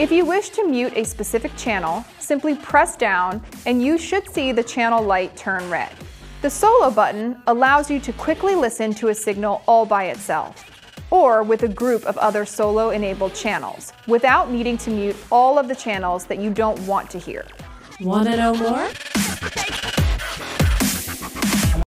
If you wish to mute a specific channel, simply press down and you should see the channel light turn red. The solo button allows you to quickly listen to a signal all by itself, or with a group of other solo-enabled channels, without needing to mute all of the channels that you don't want to hear. Want to know more?